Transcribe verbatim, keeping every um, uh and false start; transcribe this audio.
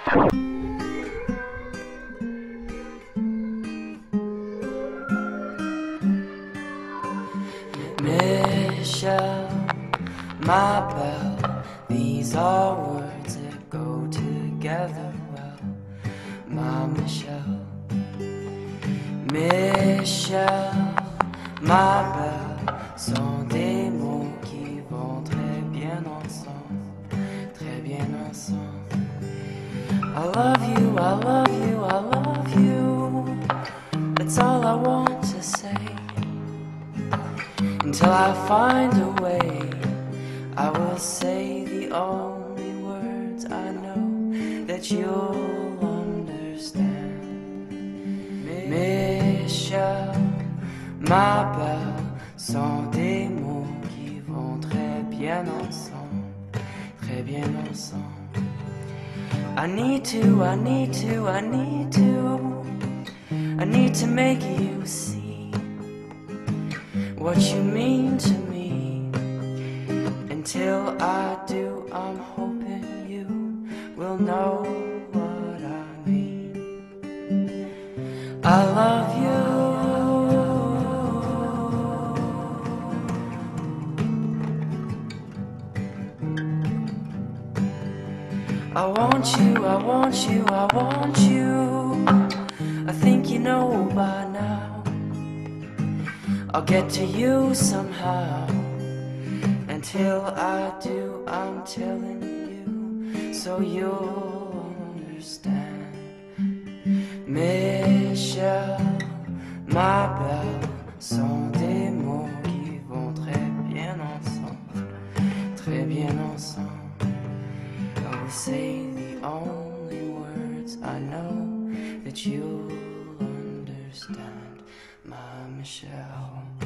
Michelle, my belle, these are words that go together well. My Michelle, Michelle, my belle, sont des mots qui vont très bien ensemble, très bien ensemble. I love you, I love you, I love you. That's all I want to say. Until I find a way, I will say the only words I know that you'll understand. Michelle, ma belle, sont des mots qui vont très bien ensemble, très bien ensemble. I need to, I need to, I need to, I need to make you see what you mean to me. Until I do, I'm hoping you will know what I mean. I love you. I want you, I want you, I want you. I think you know by now. I'll get to you somehow. Until I do, I'm telling you, so you'll understand. Michelle, ma belle, sont des mots qui vont très bien ensemble, très bien ensemble. I will say the only words I know that you'll understand, my Michelle.